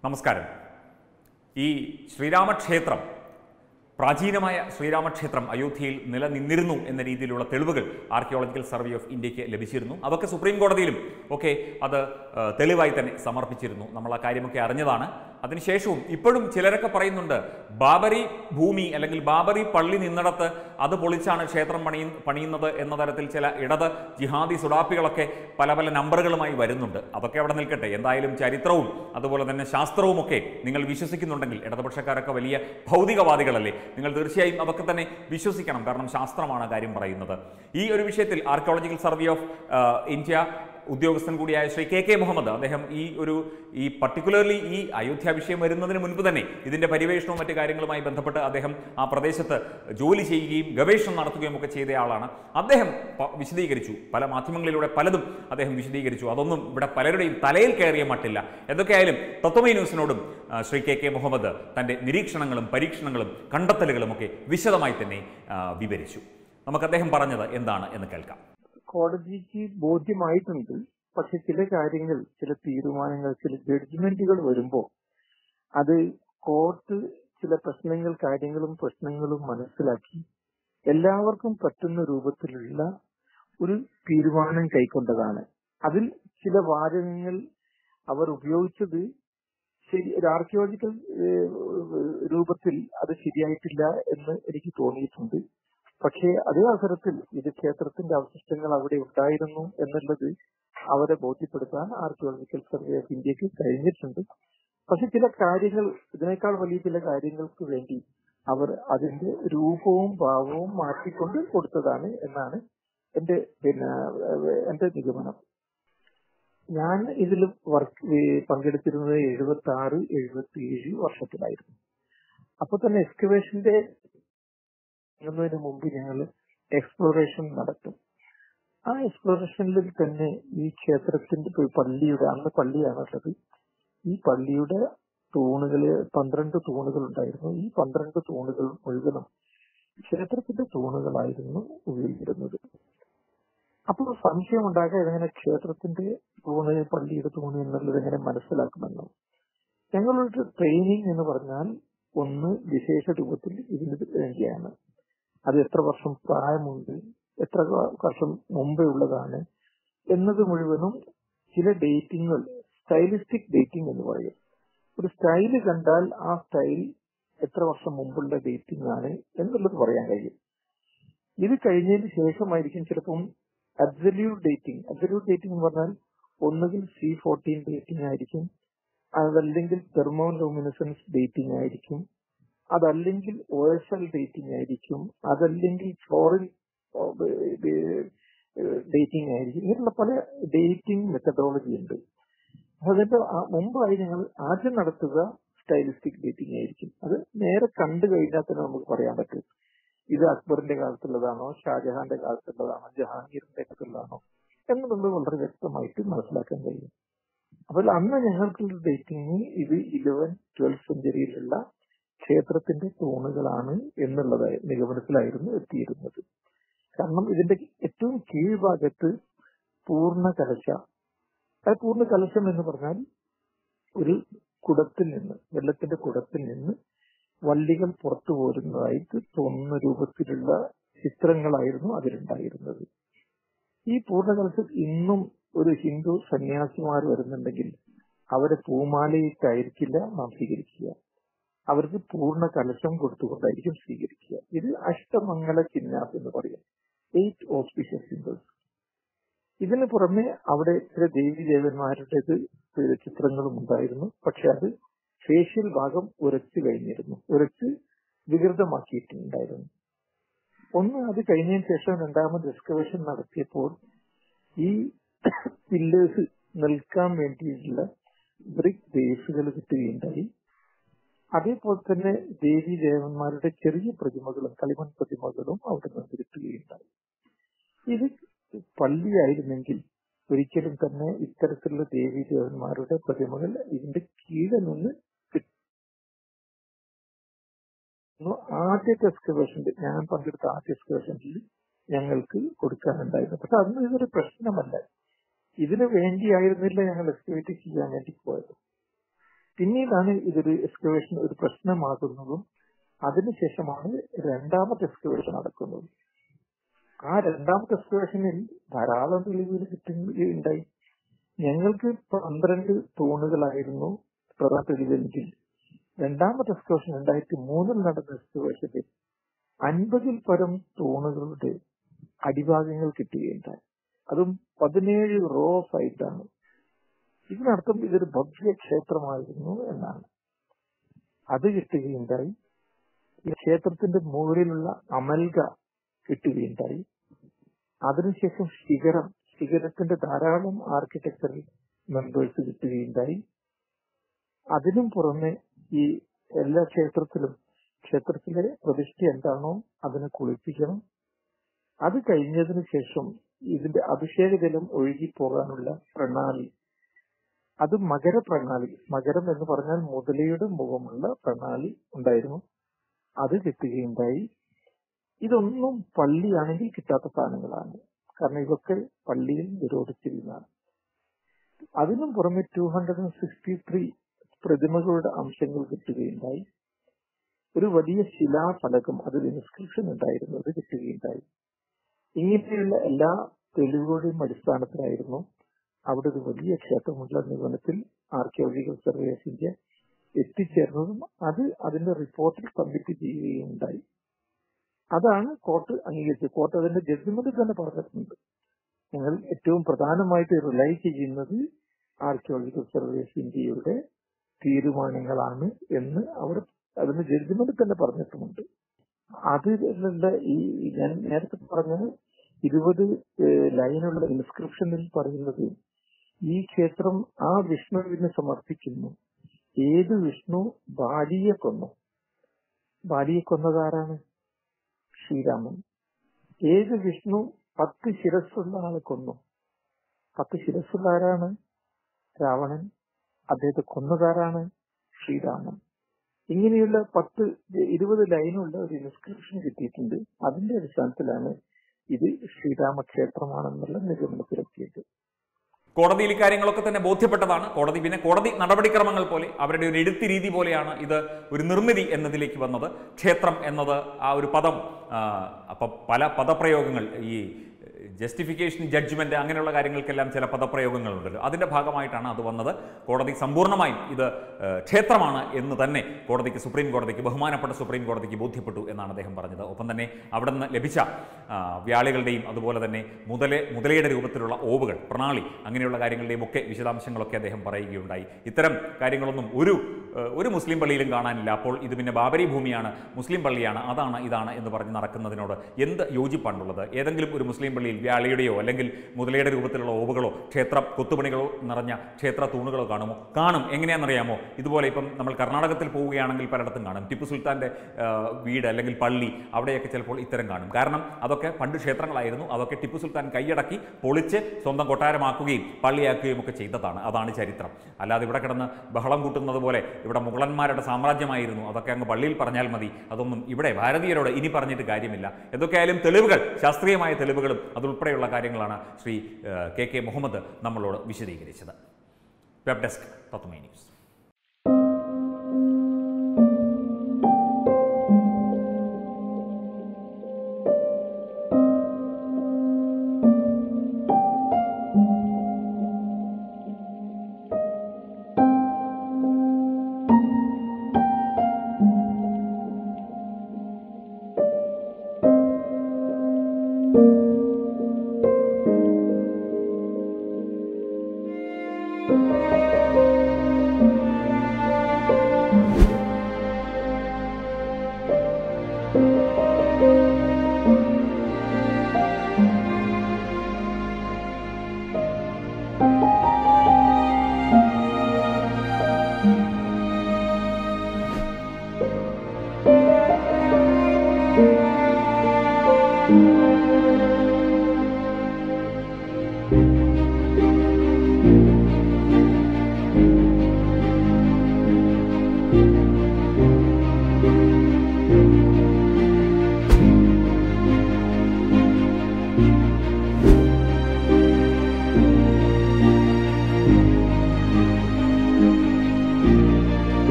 നമസ്കാരം. ഈ ശ്രീരാമക്ഷേത്രം, പ്രാചീനമായ ശ്രീരാമക്ഷേത്രം അയോധ്യയിൽ നിലനിന്നിരുന്നു എന്ന രീതിയിലുള്ള തെളിവുകൾ ആർക്കിയോളജിക്കൽ സർവേ ഓഫ് ഇന്ത്യക്ക് ലഭിച്ചിരുന്നു. അതൊക്കെ സുപ്രീം കോടതിയിലും ഒക്കെ അത് തെളിവായി തന്നെ സമർപ്പിച്ചിരുന്നു. നമ്മൾ ആ കാര്യമൊക്കെ അറിഞ്ഞതാണ്. അതിനുശേഷവും ഇപ്പോഴും ചിലരൊക്കെ പറയുന്നുണ്ട്, ബാബറി ഭൂമി അല്ലെങ്കിൽ ബാബറി പള്ളി നിന്നിടത്ത് അത് പൊളിച്ചാണ് ക്ഷേത്രം പണിയുന്നത് എന്ന തരത്തിൽ ചില ഇടത് ജിഹാദി സുഡാപ്പികളൊക്കെ പല പല നമ്പറുകളുമായി വരുന്നുണ്ട്. അതൊക്കെ അവിടെ നിൽക്കട്ടെ. എന്തായാലും ചരിത്രവും അതുപോലെ തന്നെ ശാസ്ത്രവുമൊക്കെ നിങ്ങൾ വിശ്വസിക്കുന്നുണ്ടെങ്കിൽ, ഇടതുപക്ഷക്കാരൊക്കെ വലിയ ഭൗതികവാദികളല്ലേ, നിങ്ങൾ തീർച്ചയായും അതൊക്കെ തന്നെ വിശ്വസിക്കണം. കാരണം ശാസ്ത്രമാണ് കാര്യം പറയുന്നത്. ഈ ഒരു വിഷയത്തിൽ ആർക്കിയോളജിക്കൽ സർവേ ഓഫ് ഇന്ത്യ ഉദ്യോഗസ്ഥൻ കൂടിയായ ശ്രീ കെ മുഹമ്മദ്, അദ്ദേഹം ഈ പർട്ടിക്കുലർലി ഈ അയോധ്യ വിഷയം വരുന്നതിന് മുൻപ് തന്നെ ഇതിൻ്റെ പരിവേഷണവും മറ്റു കാര്യങ്ങളുമായി ബന്ധപ്പെട്ട് അദ്ദേഹം ആ പ്രദേശത്ത് ജോലി ചെയ്യുകയും ഗവേഷണം നടത്തുകയും ഒക്കെ ചെയ്തയാളാണ്. അദ്ദേഹം വിശദീകരിച്ചു, പല മാധ്യമങ്ങളിലൂടെ പലതും അദ്ദേഹം വിശദീകരിച്ചു. അതൊന്നും ഇവിടെ പലരുടെയും തലയിൽ കയറിയ മട്ടില്ല. എന്തൊക്കെയായാലും തത്വമൈ ന്യൂസിനോടും ശ്രീ കെ മുഹമ്മദ് തൻ്റെ നിരീക്ഷണങ്ങളും പരീക്ഷണങ്ങളും കണ്ടെത്തലുകളും ഒക്കെ വിശദമായി തന്നെ വിവരിച്ചു. നമുക്ക് അദ്ദേഹം പറഞ്ഞത് എന്താണ് എന്ന് കേൾക്കാം. കോടതിക്ക് ബോധ്യമായിട്ടുണ്ട്. പക്ഷെ ചില കാര്യങ്ങൾ, ചില തീരുമാനങ്ങൾ, ചില ജഡ്ജ്മെന്റുകൾ വരുമ്പോൾ അത് കോർട്ട് ചില പ്രശ്നങ്ങളും മനസ്സിലാക്കി എല്ലാവർക്കും പറ്റുന്ന രൂപത്തിലുള്ള ഒരു തീരുമാനം കൈക്കൊണ്ടതാണ്. അതിൽ ചില വാചകങ്ങൾ അവർ ഉപയോഗിച്ചത് ഒരു ആർക്കിയോളജിക്കൽ രൂപത്തിൽ അത് ശരിയായിട്ടില്ല എന്ന് എനിക്ക് തോന്നിയിട്ടുണ്ട്. പക്ഷേ അതേ അവസരത്തിൽ ഇത് ക്ഷേത്രത്തിന്റെ അവശിഷ്ടങ്ങൾ അവിടെ ഉണ്ടായിരുന്നു എന്നുള്ളത് അവരെ ബോധ്യപ്പെടുത്താൻ ആർക്കിയോളജിക്കൽ സർവേ ഓഫ് ഇന്ത്യക്ക് കഴിഞ്ഞിട്ടുണ്ട്. പക്ഷെ ചില കാര്യങ്ങൾ, ഇതിനേക്കാൾ വലിയ ചില കാര്യങ്ങൾക്ക് വേണ്ടി അവർ അതിന്റെ രൂപവും ഭാവവും മാറ്റിക്കൊണ്ട് കൊടുത്തതാണ് എന്നാണ് എന്റെ നിഗമനം. ഞാൻ ഇതിൽ പങ്കെടുത്തിരുന്നത് 76-77 വർഷത്തിലായിരുന്നു. അപ്പൊ തന്നെ എക്സ്കവേഷന്റെ മുമ്പ് ഞങ്ങൾ എക്സ്പ്ലോറേഷൻ നടത്തും. ആ എക്സ്പ്ലോറേഷനിൽ തന്നെ ഈ ക്ഷേത്രത്തിന്റെ പള്ളിയുടെ, അന്ന് പള്ളിയാണുള്ളത്, ഈ പള്ളിയുടെ തൂണുകള് 12 തൂണുകൾ ഉണ്ടായിരുന്നു. ഈ 12 തൂണുകൾ മുഴുവനും ക്ഷേത്രത്തിന്റെ തൂണുകളായിരുന്നു ഉപയോഗിച്ചിരുന്നത്. അപ്പോൾ സംശയം ഉണ്ടാകാൻ ഇതെങ്ങനെ ക്ഷേത്രത്തിന്റെ തൂണ്, പള്ളിയുടെ തൂണ് എന്നുള്ളത് എങ്ങനെ മനസ്സിലാക്കുമെന്നും. ഞങ്ങളുടെ ട്രെയിനിങ് എന്ന് പറഞ്ഞാൽ ഒന്ന് വിശേഷ രൂപത്തിൽ ഇതിന് വേണ്ടിയാണ്. അത് എത്ര വർഷം പ്രായമുണ്ട്, എത്ര വർഷം മുമ്പേ ഉള്ളതാണ് എന്നത് മുഴുവനും ചില ഡേറ്റിങ്ങുകൾ, സ്റ്റൈലിസ്റ്റിക് ഡേറ്റിംഗ് എന്ന് പറയും. ഒരു സ്റ്റൈല് കണ്ടാൽ ആ സ്റ്റൈൽ എത്ര വർഷം മുമ്പുള്ള ഡേറ്റിംഗ് ആണ് എന്നുള്ളത് പറയാൻ കഴിയും. ഇത് കഴിഞ്ഞതിന് ശേഷമായിരിക്കും ചിലപ്പം അബ്സല്യൂട്ട് ഡേറ്റിംഗ്. അബ്സല്യൂട്ട് ഡേറ്റിംഗ് എന്ന് പറഞ്ഞാൽ ഒന്നുകിൽ C14 ഡേറ്റിംഗ് ആയിരിക്കും, അതല്ലെങ്കിൽ തെർമോലൂമിനസൻസ് ഡേറ്റിംഗ് ആയിരിക്കും, അതല്ലെങ്കിൽ OSL ഡേറ്റിംഗ് ആയിരിക്കും, അതല്ലെങ്കിൽ ഫ്ലോറിൻ ഡേറ്റിംഗ് ആയിരിക്കും. ഇങ്ങനെയുള്ള പല ഡേറ്റിംഗ് മെത്തഡോളജി ഉണ്ട്. അതിന്റെ മുമ്പായി ഞങ്ങൾ ആദ്യം നടത്തുക സ്റ്റൈലിസ്റ്റിക് ഡേറ്റിംഗ് ആയിരിക്കും. അത് നേരെ കണ്ടു കഴിഞ്ഞാൽ തന്നെ നമുക്ക് പറയാൻ പറ്റും ഇത് അക്ബറിന്റെ കാലത്തുള്ളതാണോ, ഷാജഹാന്റെ കാലത്തുള്ളതാണോ, ജഹാംഗീറിന്റെ കാലത്തുള്ളതാണോ എന്നുള്ളത് വളരെ വ്യക്തമായിട്ട് മനസ്സിലാക്കാൻ കഴിയും. അപ്പോൾ അന്ന് ഞങ്ങൾക്കുള്ള ഡേറ്റിംഗ് ഇത് 11-12 സെഞ്ചുറിയിലുള്ള ക്ഷേത്രത്തിന്റെ തൂണുകളാണ് എന്നുള്ള നിഗമനത്തിലായിരുന്നു എത്തിയിരുന്നത്. കാരണം ഇതിന്റെ ഏറ്റവും കീഴ്ഭാഗത്ത് പൂർണ്ണ കലശം എന്ന് പറഞ്ഞാൽ ഒരു കുടത്തിൽ നിന്ന്, വെള്ളത്തിന്റെ കുടത്തിൽ നിന്ന് വള്ളികൾ പുറത്തു പോരുന്നതായിട്ട് തോന്നുന്ന രൂപത്തിലുള്ള ചിത്രങ്ങളായിരുന്നു അതിലുണ്ടായിരുന്നത്. ഈ പൂർണ്ണ കലശം ഇന്നും ഒരു ഹിന്ദു സന്യാസിമാർ വരുന്നുണ്ടെങ്കിൽ അവരെ പൂമാലയിട്ടായിരിക്കില്ല നാം സ്വീകരിക്കുക, അവർക്ക് പൂർണ്ണ കലശം കൊടുത്തുകൊണ്ടായിരിക്കും സ്വീകരിക്കുക. ഇത് അഷ്ടമംഗല ചിഹ്നാസ് എന്ന് പറയും, 8 auspicious symbols. ഇതിന് പുറമെ അവിടെ ചില ദേവീദേവന്മാരുടേത് ചിത്രങ്ങളും ഉണ്ടായിരുന്നു. പക്ഷെ അത് ഫേഷ്യൽ ഭാഗം ഉരച്ച് വികൃതമാക്കിയിട്ടുണ്ടായിരുന്നു. അത് കഴിഞ്ഞതിന് ശേഷം രണ്ടാമത് എക്സ്കവേഷൻ നടത്തിയപ്പോൾ ഈ പില്ലേഴ്സ് നിൽക്കാൻ വേണ്ടിയിട്ടുള്ള ബ്രിക്ക് ബേസുകൾ കിട്ടുകയുണ്ടായി. അതേപോലെ തന്നെ ദേവീദേവന്മാരുടെ ചെറിയ പ്രതിമകളും കളിമൺ പ്രതിമകളും അവിടെ നിന്ന് കിട്ടുകയുണ്ടായി. ഇത് പള്ളിയായിരുന്നെങ്കിൽ ഒരിക്കലും തന്നെ ഇത്തരത്തിലുള്ള ദേവീദേവന്മാരുടെ പ്രതിമകൾ ഇതിന്റെ കീഴിൽ നിന്ന് ആദ്യത്തെ എക്സ്കവേഷനിൽ, ഞാൻ പങ്കെടുത്ത ആദ്യ എക്സ്കവേഷനിൽ ഞങ്ങൾക്ക് കൊടുക്കാനുണ്ടായിരുന്നു. പക്ഷെ അന്ന് ഇതൊരു പ്രശ്നമല്ല. ഇതിനു വേണ്ടിയായിരുന്നില്ല ഞങ്ങൾ എക്സ്കവേറ്റ് ചെയ്യാൻ വേണ്ടി പോയത്. പിന്നീടാണ് ഇതൊരു എക്സ്കവേഷൻ ഒരു പ്രശ്നമാകുന്നതും അതിനുശേഷമാണ് രണ്ടാമത്തെ എക്സ്കവേഷൻ നടക്കുന്നത്. ആ രണ്ടാമത്തെ എക്സ്കവേഷനിൽ ധാരാളം തെളിവുകൾ കിട്ടുകയുണ്ടായി. ഞങ്ങൾക്ക് 12 തൂണുകളായിരുന്നു പ്രധാന തെളിവെങ്കിൽ രണ്ടാമത്തെ എക്സ്കവേഷൻ 2003 നടന്ന എക്സ്കവേഷനിൽ 50-ൽ പരം തൂണുകളുടെ അടിഭാഗങ്ങൾ കിട്ടുകയുണ്ടായി. അതും 17 റോസ് ആയിട്ടാണ്. ഇതിനർത്ഥം ഇതൊരു ഭവ്യ ക്ഷേത്രമായിരുന്നു എന്നാണ്. അത് കിട്ടുകയുണ്ടായി. ഈ ക്ഷേത്രത്തിന്റെ മുകളിലുള്ള അമൽക കിട്ടുകയുണ്ടായി. അതിനുശേഷം ശിഖരത്തിന്റെ ധാരാളം ആർക്കിടെക്ചറൽ മെമ്പേഴ്സ് കിട്ടുകയുണ്ടായി. അതിനും പുറമെ ഈ എല്ലാ ക്ഷേത്രത്തിലെ പ്രതിഷ്ഠ എന്താണോ അതിനെ കുളിപ്പിക്കണം. അത് കഴിഞ്ഞതിന് ശേഷം ഇതിന്റെ അഭിഷേക ജലം ഒഴുകിപ്പോകാനുള്ള പ്രണാളി, അത് മകരപ്രണാളി, മകരം എന്ന് പറഞ്ഞാൽ മുതലയുടെ മുഖമുള്ള പ്രണാളി ഉണ്ടായിരുന്നു. അത് കിട്ടുകയുണ്ടായി. ഇതൊന്നും പള്ളിയാണെങ്കിൽ കിട്ടാത്ത സാധനങ്ങളാണ്. കാരണം ഇതൊക്കെ പള്ളിയിൽ നിരോധിച്ചിരുന്നതാണ്. അതിനും പുറമെ 263 പ്രതിമകളുടെ അംശങ്ങൾ കിട്ടുകയുണ്ടായി. ഒരു വലിയ ശിലാഫലകം, അതിൽ ഇൻസ്ക്രിപ്ഷൻ ഉണ്ടായിരുന്നു, അത് കിട്ടുകയുണ്ടായി. ഇങ്ങനെയുള്ള എല്ലാ തെളിവുകളുടെയും അടിസ്ഥാനത്തിലായിരുന്നു അവിടെ ഒരു വലിയ ക്ഷേത്രമുള്ള നിഗമനത്തിൽ ആർക്കിയോളജിക്കൽ സർവേ ഓഫ് ഇന്ത്യ എത്തിച്ചേർന്നതും അത് അതിന്റെ റിപ്പോർട്ടിൽ സബ്മിറ്റ് ചെയ്യുകയുണ്ടായി. അതാണ് കോർട്ട് അംഗീകരിച്ചത്. കോർട്ട് അതിന്റെ ജഡ്ജ്മെന്റ് തന്നെ പറഞ്ഞിട്ടുണ്ട്. ഞങ്ങൾ ഏറ്റവും പ്രധാനമായിട്ട് റിലൈ ചെയ്യുന്നത് ആർക്കിയോളജിക്കൽ സർവേ ഓഫ് ഇന്ത്യയുടെ തീരുമാനങ്ങളാണ് എന്ന് അവർ അതിന്റെ ജഡ്ജ്മെന്റ് തന്നെ പറഞ്ഞിട്ടുമുണ്ട്. അതിലുള്ള ഈ ഞാൻ നേരത്തെ പറഞ്ഞ 20 ലൈനുള്ള ഇൻസ്ക്രിപ്ഷനിൽ പറയുന്നത് ഈ ക്ഷേത്രം ആ വിഷ്ണുവിനെ സമർപ്പിക്കുന്നു. ഏത് വിഷ്ണു ബാലിയെ കൊന്നു? ബാലിയെ കൊന്നതാരാണ്? ശ്രീരാമൻ. ഏത് വിഷ്ണു 10 ശിരസ്സുള്ള ആളെ കൊന്നു? 10 ശിരസ്സുള്ള ആരാണ്? രാവണൻ. അദ്ദേഹത്തെ കൊന്നതാരാണ്? ശ്രീരാമൻ. ഇങ്ങനെയുള്ള 20 ലൈനുള്ള ഒരു ഇൻസ്ക്രിപ്ഷൻ കിട്ടിയിട്ടുണ്ട്. അതിന്റെ അടിസ്ഥാനത്തിലാണ് ഇത് ശ്രീരാമക്ഷേത്രമാണെന്നുള്ള നിഗമനത്തിലെത്തിയത്. കോടതിയിൽ ഇക്കാര്യങ്ങളൊക്കെ തന്നെ ബോധ്യപ്പെട്ടതാണ്. കോടതി നടപടിക്രമങ്ങൾ പോലെ അവരുടെ ഒരു എഴുത്ത് രീതി പോലെയാണ് ഇത് ഒരു നിർമ്മിതി എന്നതിലേക്ക് വന്നത്. ക്ഷേത്രം എന്നത് ആ ഒരു പദം, അപ്പം പല പദപ്രയോഗങ്ങൾ, ഈ ജസ്റ്റിഫിക്കേഷൻ, ജഡ്ജ്മെന്റ്, അങ്ങനെയുള്ള കാര്യങ്ങൾക്കെല്ലാം ചില പദപ്രയോഗങ്ങളുണ്ടല്ലോ, അതിൻ്റെ ഭാഗമായിട്ടാണ് അത് വന്നത്. കോടതി സമ്പൂർണ്ണമായും ഇത് ക്ഷേത്രമാണ് എന്ന് തന്നെ സുപ്രീം കോടതിക്ക്, ബഹുമാനപ്പെട്ട സുപ്രീം കോടതിക്ക് ബോധ്യപ്പെട്ടു എന്നാണ് അദ്ദേഹം പറഞ്ഞത്. ഒപ്പം തന്നെ അവിടെ നിന്ന് ലഭിച്ച വ്യാളികളുടെയും അതുപോലെ തന്നെ മുതലയുടെ രൂപത്തിലുള്ള ഓവുകൾ, പ്രണാളി, അങ്ങനെയുള്ള കാര്യങ്ങളുടെയും ഒക്കെ വിശദാംശങ്ങളൊക്കെ അദ്ദേഹം പറയുകയുണ്ടായി. ഇത്തരം കാര്യങ്ങളൊന്നും ഒരു മുസ്ലിം പള്ളിയിലും കാണാനില്ല. അപ്പോൾ ഇത് പിന്നെ ബാബരി ഭൂമിയാണ്, മുസ്ലിം പള്ളിയാണ്, അതാണ് ഇതാണ് എന്ന് പറഞ്ഞ് നടക്കുന്നതിനോട് എന്ത് യോജിപ്പാണുള്ളത്? ഏതെങ്കിലും ഒരു മുസ്ലിം പള്ളിയിൽ വ്യാളിയുടെയോ അല്ലെങ്കിൽ മുതലയുടെ രൂപത്തിലുള്ള ഓവുകളോ ക്ഷേത്ര കൊത്തുപണികളോ നിറഞ്ഞ ക്ഷേത്ര തൂണുകളോ കാണുമോ? കാണും. എങ്ങനെയാണെന്നറിയാമോ? ഇതുപോലെ ഇപ്പം നമ്മൾ കർണാടകത്തിൽ പോവുകയാണെങ്കിൽ പലയിടത്തും കാണും. ടിപ്പു സുൽത്താൻ്റെ വീട് അല്ലെങ്കിൽ പള്ളി, അവിടെയൊക്കെ ചിലപ്പോൾ ഇത്തരം കാണും. കാരണം അതൊക്കെ പണ്ട് ക്ഷേത്രങ്ങളായിരുന്നു. അതൊക്കെ ടിപ്പു സുൽത്താൻ കൈയടക്കി പൊളിച്ച് സ്വന്തം കൊട്ടാരമാക്കുകയും പള്ളിയാക്കുകയും ഒക്കെ ചെയ്തതാണ്. അതാണ് ചരിത്രം. അല്ലാതെ ഇവിടെ കിടന്ന് ബഹളം കൂട്ടുന്നത് പോലെ ഇവിടെ മുഗളന്മാരുടെ സാമ്രാജ്യമായിരുന്നു, അതൊക്കെ അങ്ങ് പള്ളിയിൽ പറഞ്ഞാൽ മതി, അതൊന്നും ഇവിടെ ഭാരതീയരോട് ഇനി പറഞ്ഞിട്ട് കാര്യമില്ല. എന്തൊക്കെയായാലും തെളിവുകൾ, ശാസ്ത്രീയമായ തെളിവുകളും അതുൾപ്പെടെയുള്ള കാര്യങ്ങളാണ് ശ്രീ കെ മുഹമ്മദ് നമ്മളോട് വിശദീകരിച്ചത്. Web desk Tatwamayi news.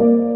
നന്ദി.